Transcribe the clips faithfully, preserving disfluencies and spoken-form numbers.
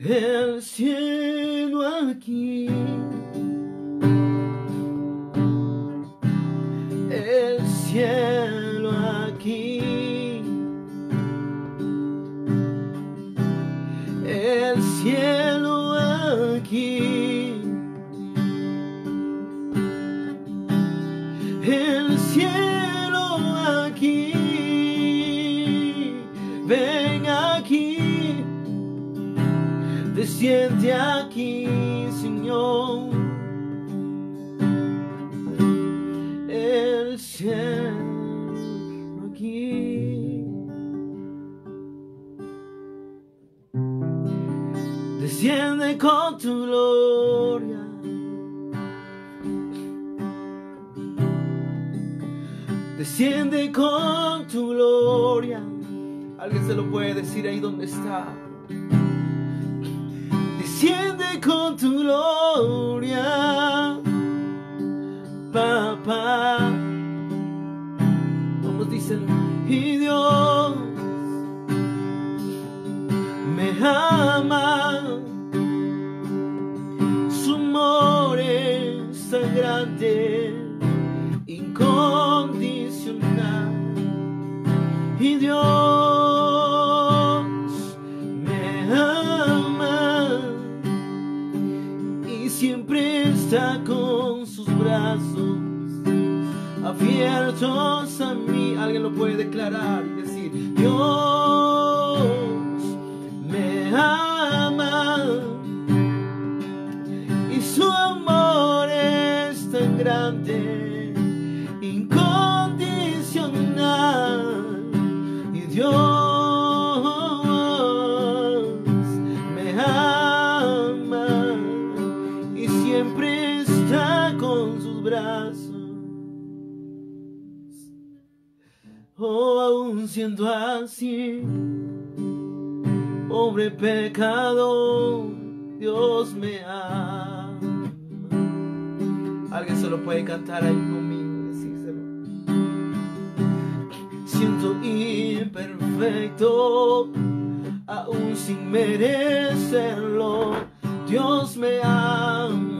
el cielo aquí, el cielo aquí, el cielo aquí, el cielo aquí, ven aquí, desciende aquí, Señor, el cielo aquí, desciende con tu gloria, desciende con tu gloria. Alguien se lo puede decir ahí donde está. Desciende con tu gloria, papá. Vamos, díselo. Y Dios me ama, su amor es tan grande, incondicional. Y Dios me ama y siempre está con sus brazos abiertos a mí. Alguien lo puede declarar y decir: Dios me ama y su amor es tan grande, incondicional. Y Dios me ama y siempre está con sus brazos. Oh, aún siendo así, pobre pecador, Dios me ama. Alguien se lo puede cantar ahí conmigo y decírselo. Siento imperfecto, aún sin merecerlo, Dios me ama.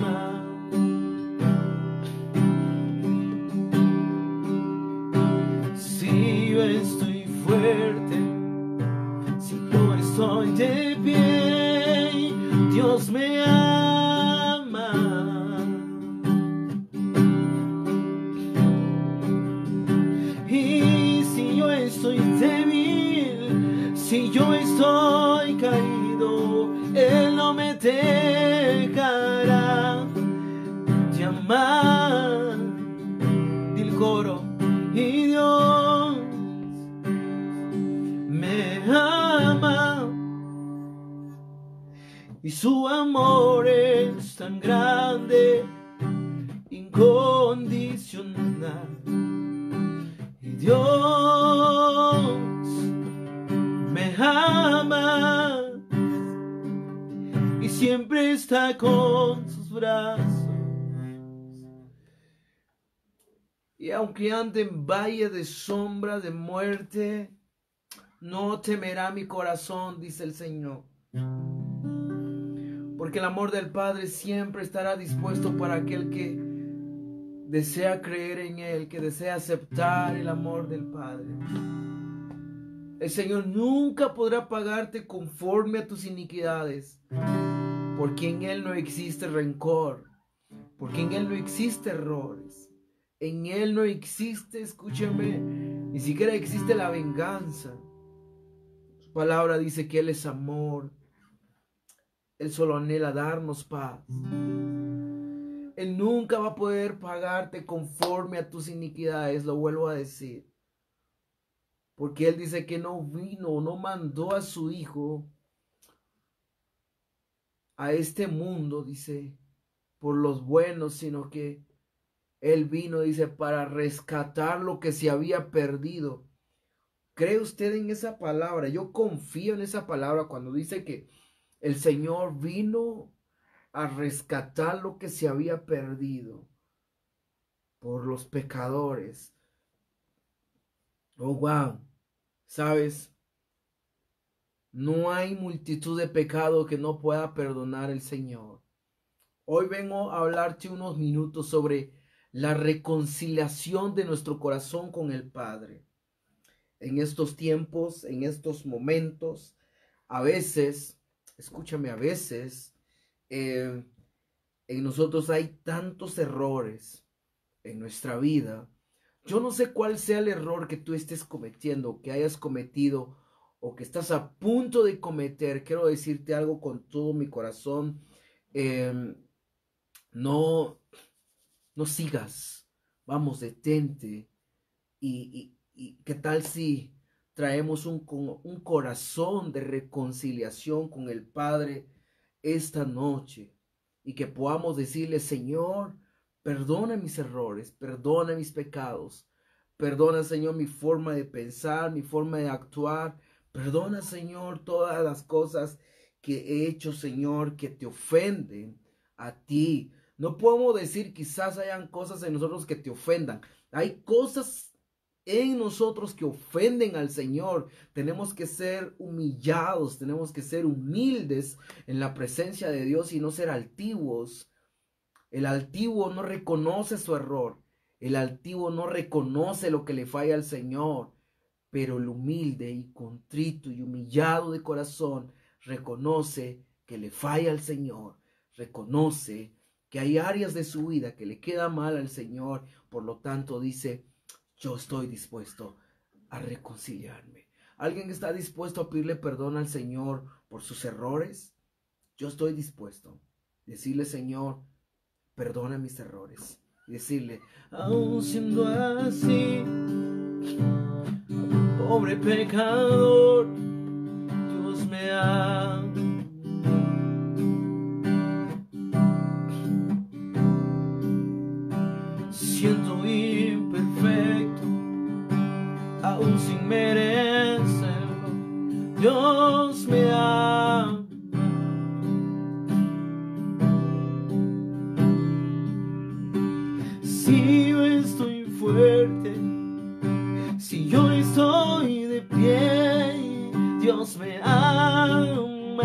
Si yo estoy fuerte, si yo estoy de pie, Dios me ama. Y si yo estoy débil, si yo estoy caído, Él no me dejará de amar. Dile coro. Y Dios me ama y su amor es tan grande, incondicional. Y Dios me ama y siempre está con sus brazos. Y aunque ande en valle de sombra de muerte, no temerá mi corazón, dice el Señor. Porque el amor del Padre siempre estará dispuesto para aquel que desea creer en Él, que desea aceptar el amor del Padre. El Señor nunca podrá pagarte conforme a tus iniquidades, porque en Él no existe rencor, porque en Él no existe errores. En Él no existe, escúcheme, ni siquiera existe la venganza. Su palabra dice que Él es amor. Él solo anhela darnos paz. Él nunca va a poder pagarte conforme a tus iniquidades, lo vuelvo a decir. Porque Él dice que no vino, no mandó a su Hijo a este mundo, dice, por los buenos, sino que Él vino, dice, para rescatar lo que se había perdido. ¿Cree usted en esa palabra? Yo confío en esa palabra cuando dice que el Señor vino a rescatar lo que se había perdido por los pecadores. Oh, wow. ¿Sabes? No hay multitud de pecados que no pueda perdonar el Señor. Hoy vengo a hablarte unos minutos sobre la reconciliación de nuestro corazón con el Padre. En estos tiempos, en estos momentos, a veces, escúchame, a veces eh, en nosotros hay tantos errores en nuestra vida. Yo no sé cuál sea el error que tú estés cometiendo, que hayas cometido o que estás a punto de cometer. Quiero decirte algo con todo mi corazón. Eh, no, no sigas. Vamos, detente. Y, y, y qué tal si traemos un, un corazón de reconciliación con el Padre esta noche. Y que podamos decirle: Señor, perdona mis errores, perdona mis pecados. Perdona, Señor, mi forma de pensar, mi forma de actuar. Perdona, Señor, todas las cosas que he hecho, Señor, que te ofenden a ti. No podemos decir quizás hayan cosas en nosotros que te ofendan. Hay cosas en nosotros que ofenden al Señor. Tenemos que ser humillados, tenemos que ser humildes en la presencia de Dios y no ser altivos. El altivo no reconoce su error. El altivo no reconoce lo que le falla al Señor. Pero el humilde y contrito y humillado de corazón reconoce que le falla al Señor. Reconoce que hay áreas de su vida que le queda mal al Señor. Por lo tanto dice: yo estoy dispuesto a reconciliarme. ¿Alguien está dispuesto a pedirle perdón al Señor por sus errores? Yo estoy dispuesto a decirle: Señor, perdona mis errores. Y decirle: aun siendo así, pobre pecador, Dios me ama. Siento imperfecto, aún sin merecerlo, Dios me ama. Si yo estoy fuerte, si yo estoy de pie, Dios me ama.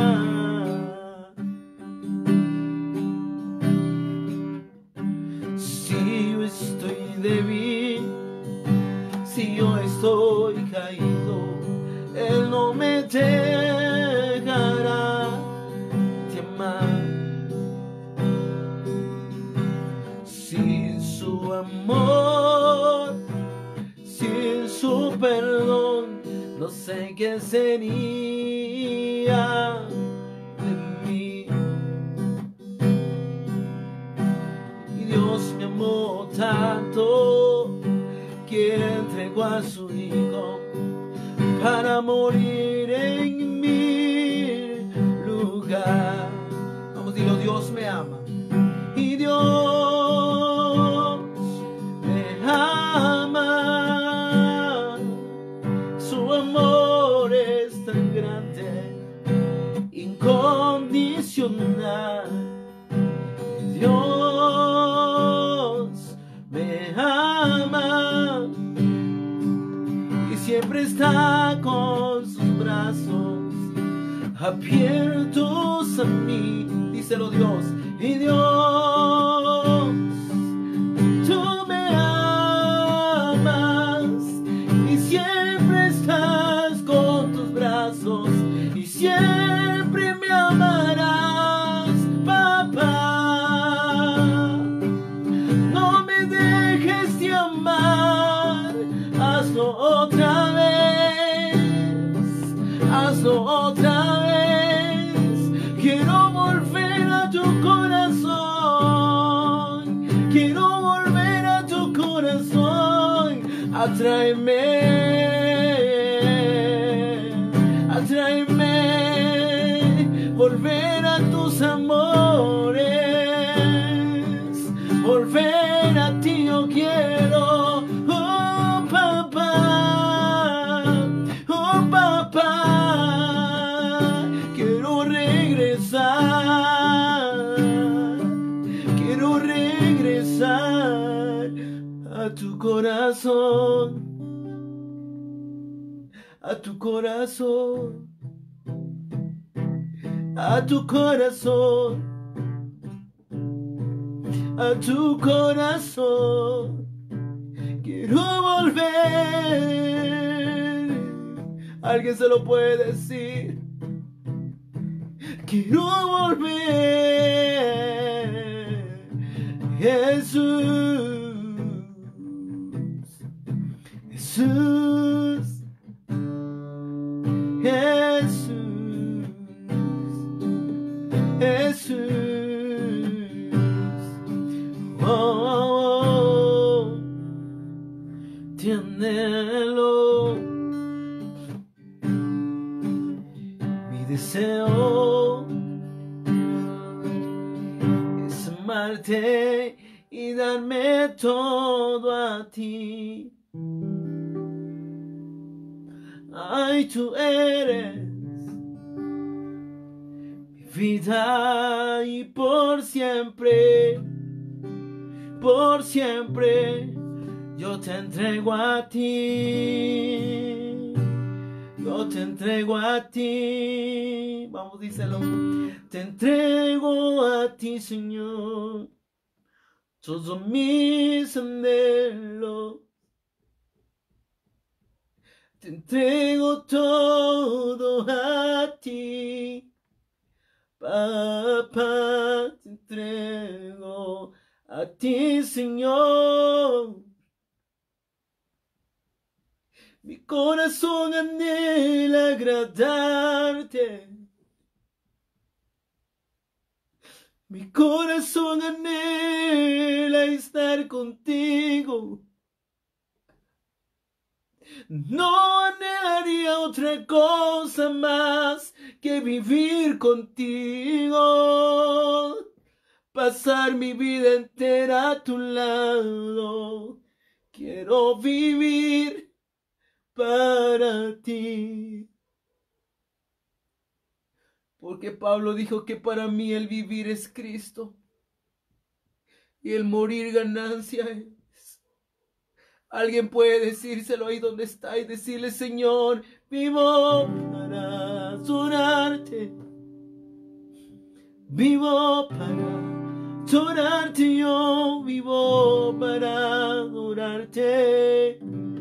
Si yo estoy débil, si yo estoy caído, Él no me dejará de amar. Sin su amor, sin su perdón, no sé qué sería de mí. Y Dios me amó tanto que entregó a su Hijo para morir en mi lugar. Vamos, dilo: Dios me ama. Y Dios me ama. Su amor es tan grande, incondicional. Dios me ama y siempre está con sus brazos abiertos a mí. Díselo, Dios. Y Dios, tú me amas y siempre estás con tus brazos y siempre me amarás, papá. No me dejes de amar, hazlo otra vez, hazlo otra vez. Quiero volver a tu corazón, quiero volver a tu corazón. Atráeme, atráeme, volver a tus amores, volver a ti yo quiero. Oh papá, oh papá, quiero regresar, quiero regresar a tu corazón, a tu corazón. a tu corazón, a tu corazón. Quiero volver. Alguien se lo puede decir. Quiero volver. Jesús, Jesús, Jesús, Jesús. Oh, oh, oh. Te anhelo. Mi deseo es amarte y darme todo a ti. Ay, tú eres mi vida y por siempre, por siempre yo te entrego a ti. Yo te entrego a ti. Vamos, díselo. Te entrego a ti, Señor, todos mis anhelos. Te entrego todo a ti, papá. Te entrego a ti, Señor. Mi corazón anhela agradarte. Mi corazón anhela estar contigo. No anhelaría otra cosa más que vivir contigo. Pasar mi vida entera a tu lado. Quiero vivir para ti. Porque Pablo dijo que para mí el vivir es Cristo y el morir ganancia es. Alguien puede decírselo ahí donde está y decirle: Señor, vivo para adorarte. Vivo para adorarte, yo vivo para adorarte.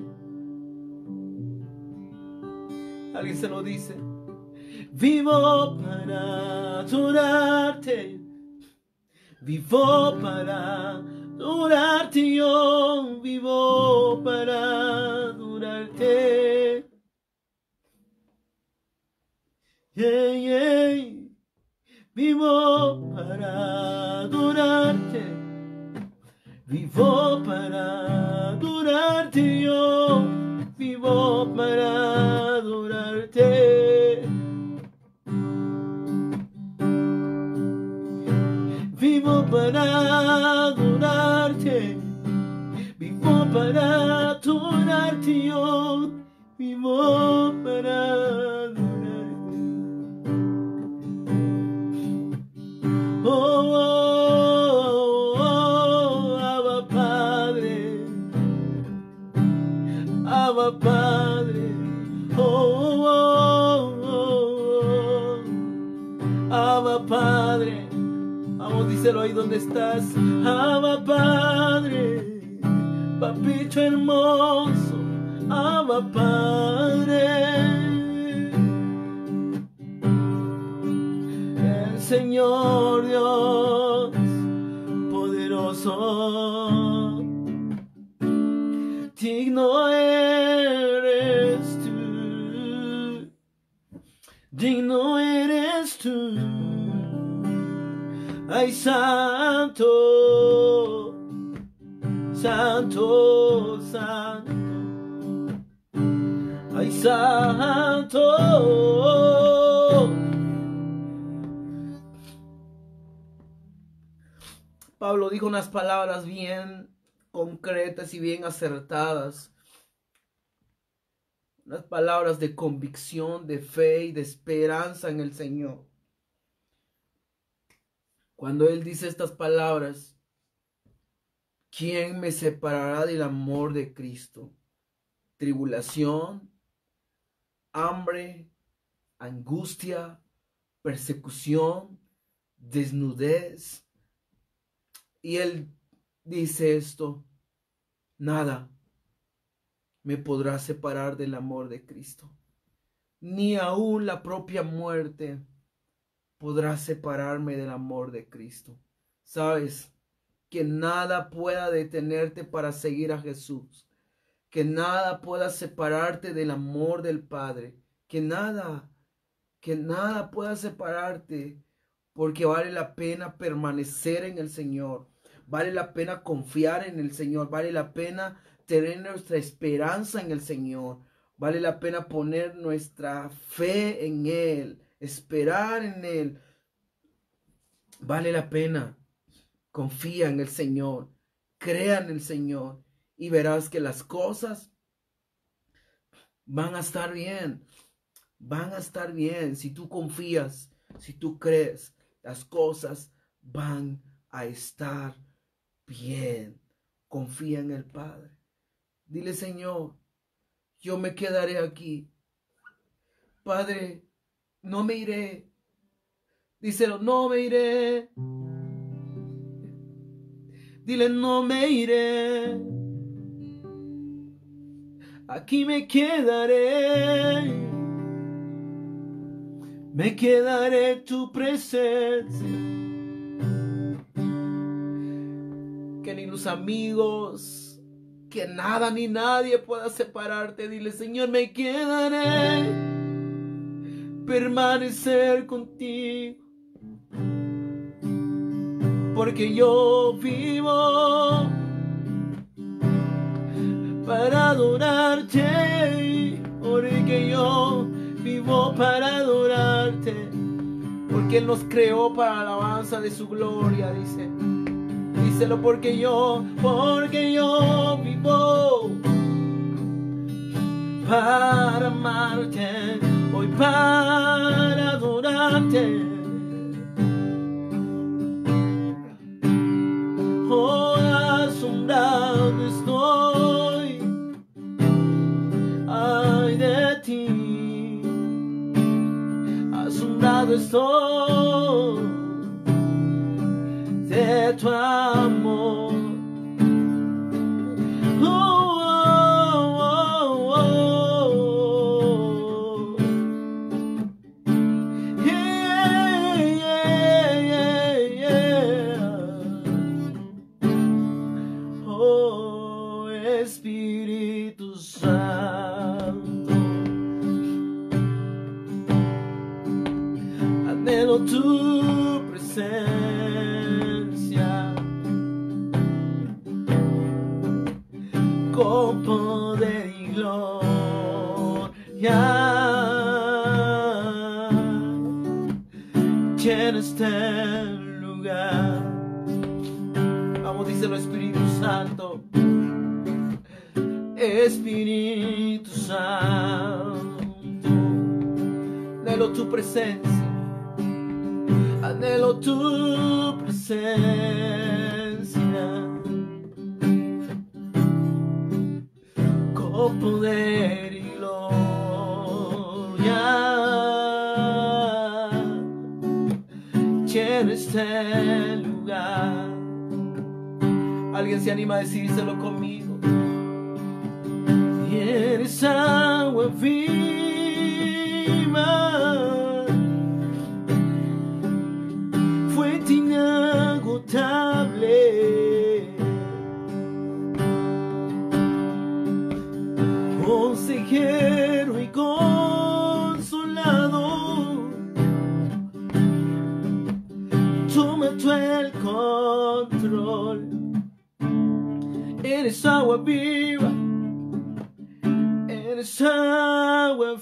Alguien se lo dice. Vivo para adorarte. Vivo para adorarte, yo vivo para adorarte. Yeah, yeah. Vivo para adorarte. Vivo para adorarte, yo vivo para adorarte. Vivo para adorarte. Vivo para adorarte, yo vivo para adorarte. Oh, oh, oh, Abba Padre. Abba Padre. Oh, oh, oh, oh. Abba Padre. Vamos, díselo ahí donde estás. Abba Padre, papito hermoso, Abba Padre. El Señor Dios poderoso, digno eres tú, digno eres tú. Ay, santo, santo, santo. Ay, santo. Pablo dijo unas palabras bien concretas y bien acertadas. Unas palabras de convicción, de fe y de esperanza en el Señor. Cuando Él dice estas palabras: ¿quién me separará del amor de Cristo? Tribulación, hambre, angustia, persecución, desnudez. Y él dice esto: nada me podrá separar del amor de Cristo. Ni aún la propia muerte podrá separarme del amor de Cristo. ¿Sabes? Que nada pueda detenerte para seguir a Jesús. Que nada pueda separarte del amor del Padre. Que nada, que nada pueda separarte, porque vale la pena permanecer en el Señor. Vale la pena confiar en el Señor. Vale la pena tener nuestra esperanza en el Señor. Vale la pena poner nuestra fe en Él, esperar en Él. Vale la pena. Confía en el Señor, crea en el Señor y verás que las cosas van a estar bien. Van a estar bien. Si tú confías, si tú crees, las cosas van a estar bien. Confía en el Padre. Dile: Señor, yo me quedaré aquí. Padre, no me iré. Díselo: no me iré. Dile: no me iré. Aquí me quedaré. Me quedaré en tu presencia. Queridos amigos, que nada ni nadie pueda separarte. Dile: Señor, me quedaré. Permanecer contigo. Porque yo vivo para adorarte. Porque yo vivo para adorarte. Porque Él nos creó para la alabanza de su gloria, dice. Díselo: porque yo, porque yo vivo para amarte. Hoy para adorarte. Oh, asombrado estoy, ay de ti, asombrado estoy de tu amor. Oh, oh, oh, oh. Yeah, yeah, yeah, yeah. Oh, Espíritu Santo, anhelo tu presencia con poder y gloria. Llena este lugar. Vamos, díselo: Espíritu Santo. Espíritu Santo, anhelo tu presencia, anhelo tu presencia con poder y gloria. Llena este lugar. Alguien se anima a decírselo conmigo. Y eres agua viva, fuente inagotable, consejero y consolador. Toma tú el control. Eres agua viva, eres agua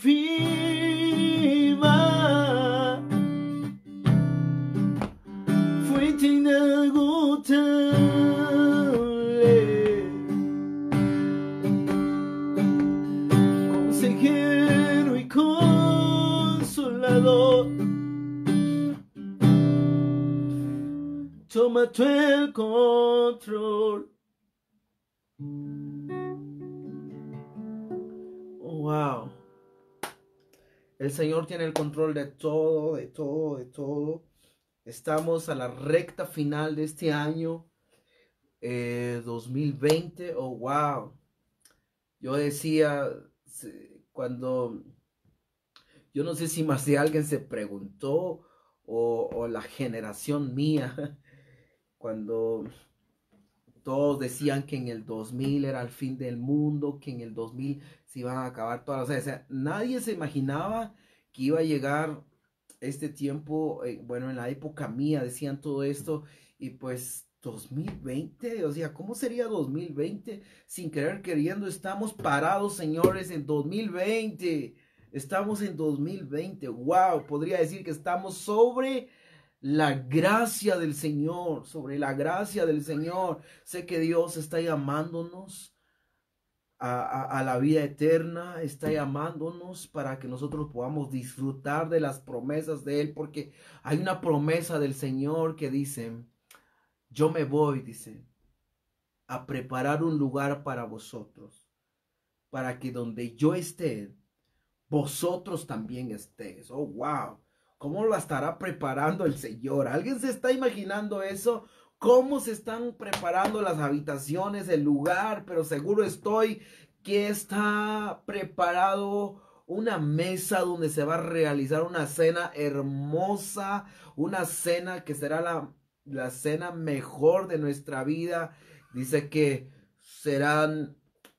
viva, fuente inagotable, consejero y consolador. Toma tú el control. Wow. El Señor tiene el control de todo, de todo, de todo. Estamos a la recta final de este año, eh, dos mil veinte. Oh, wow. Yo decía, cuando, yo no sé si más de alguien se preguntó o, o la generación mía, cuando todos decían que en el dos mil era el fin del mundo, que en el dos mil se iban a acabar todas las... O sea, nadie se imaginaba que iba a llegar este tiempo, eh, bueno, en la época mía decían todo esto, y pues dos mil veinte, o sea, ¿cómo sería dos mil veinte? Sin querer queriendo, estamos parados, señores, en dos mil veinte. Estamos en dos mil veinte. Wow, podría decir que estamos sobre la gracia del Señor, sobre la gracia del Señor. Sé que Dios está llamándonos a, a, a la vida eterna, está llamándonos para que nosotros podamos disfrutar de las promesas de Él, porque hay una promesa del Señor que dice, yo me voy, dice, a preparar un lugar para vosotros, para que donde yo esté, vosotros también estéis. Oh, wow. ¿Cómo lo estará preparando el Señor? ¿Alguien se está imaginando eso? ¿Cómo se están preparando las habitaciones, el lugar? Pero seguro estoy que está preparado una mesa donde se va a realizar una cena hermosa, una cena que será la, la cena mejor de nuestra vida. Dice que serán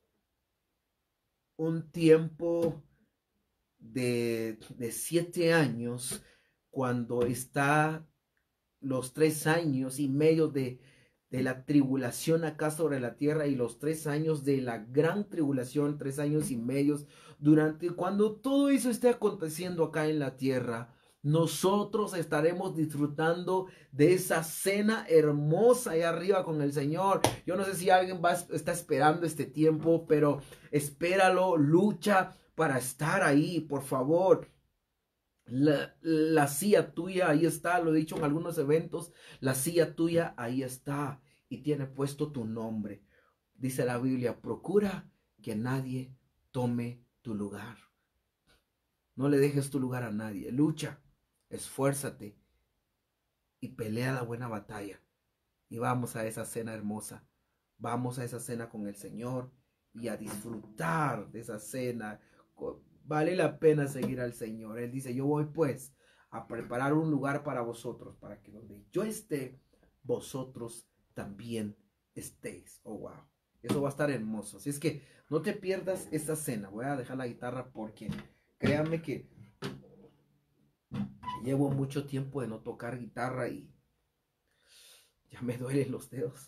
un tiempo de, de siete años, cuando está los tres años y medio de, de la tribulación acá sobre la tierra, y los tres años de la gran tribulación, tres años y medios, durante cuando todo eso esté aconteciendo acá en la tierra, nosotros estaremos disfrutando de esa cena hermosa allá arriba con el Señor. Yo no sé si alguien va, está esperando este tiempo, pero espéralo, lucha para estar ahí, por favor. La, la silla tuya ahí está, lo he dicho en algunos eventos, la silla tuya ahí está y tiene puesto tu nombre. Dice la Biblia, procura que nadie tome tu lugar. No le dejes tu lugar a nadie. Lucha, esfuérzate y pelea la buena batalla. Y vamos a esa cena hermosa. Vamos a esa cena con el Señor y a disfrutar de esa cena. Vale la pena seguir al Señor. Él dice, yo voy pues a preparar un lugar para vosotros, para que donde yo esté, vosotros también estéis. Oh, wow. Eso va a estar hermoso. Así es que no te pierdas esta cena. Voy a dejar la guitarra porque créanme que llevo mucho tiempo de no tocar guitarra y ya me duelen los dedos.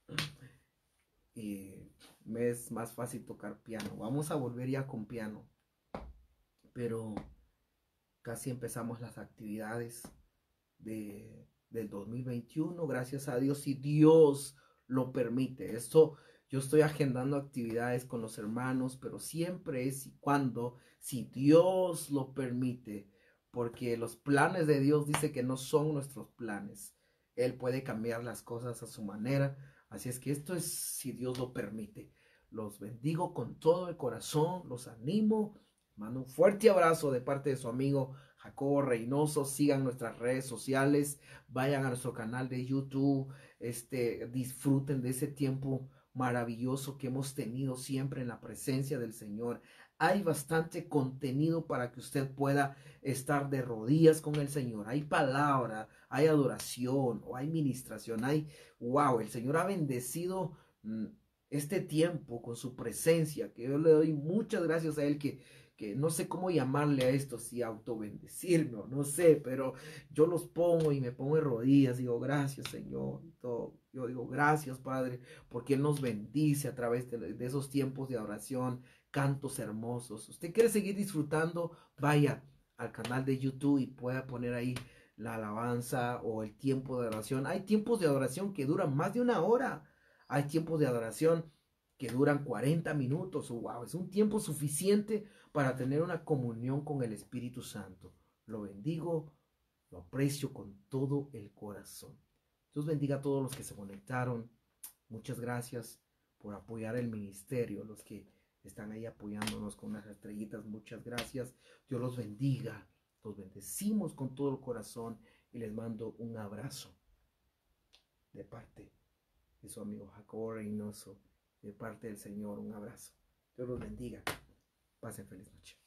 Y me es más fácil tocar piano. Vamos a volver ya con piano. Pero casi empezamos las actividades de, del dos mil veintiuno, gracias a Dios, si Dios lo permite. Esto, yo estoy agendando actividades con los hermanos, pero siempre es y cuando, si Dios lo permite, porque los planes de Dios dice que no son nuestros planes. Él puede cambiar las cosas a su manera. Así es que esto es si Dios lo permite. Los bendigo con todo el corazón, los animo. Mando un fuerte abrazo de parte de su amigo Jacobo Reynoso. Sigan nuestras redes sociales, vayan a nuestro canal de YouTube, este, disfruten de ese tiempo maravilloso que hemos tenido siempre en la presencia del Señor. Hay bastante contenido para que usted pueda estar de rodillas con el Señor. Hay palabra, hay adoración, o hay ministración, hay, wow, el Señor ha bendecido mmm, este tiempo con su presencia, que yo le doy muchas gracias a Él, que que no sé cómo llamarle a esto, si autobendecirme o no sé, pero yo los pongo y me pongo de rodillas, digo gracias Señor, y todo. Yo digo gracias Padre, porque Él nos bendice a través de, de esos tiempos de oración, cantos hermosos. Usted quiere seguir disfrutando, vaya al canal de YouTube y pueda poner ahí la alabanza o el tiempo de adoración. Hay tiempos de adoración que duran más de una hora, hay tiempos de adoración que duran cuarenta minutos, oh, wow, es un tiempo suficiente para tener una comunión con el Espíritu Santo. Lo bendigo, lo aprecio con todo el corazón. Dios bendiga a todos los que se conectaron. Muchas gracias por apoyar el ministerio, los que están ahí apoyándonos con unas estrellitas. Muchas gracias. Dios los bendiga. Los bendecimos con todo el corazón y les mando un abrazo de parte de su amigo Jacobo Reynoso, de parte del Señor. Un abrazo. Dios los bendiga. Pasen feliz noche.